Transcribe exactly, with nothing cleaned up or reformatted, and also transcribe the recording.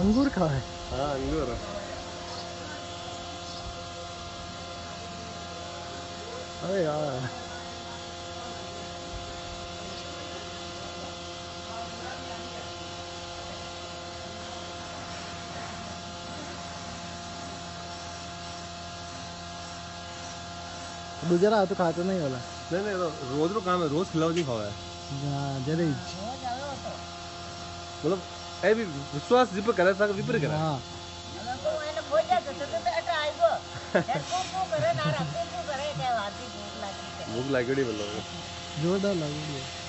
अंगूर खा है। हाँ अंगूर। अरे यार दूसरा तो खाते नहीं वाला। नहीं नहीं रोज रो काम है, रोज खिलाओ जी खावा है। हाँ जरे मतलब ए भी विश्वास जिप करे था विपर करे। हाँ भूख लागेड़ी बोलो जोरदार लगी।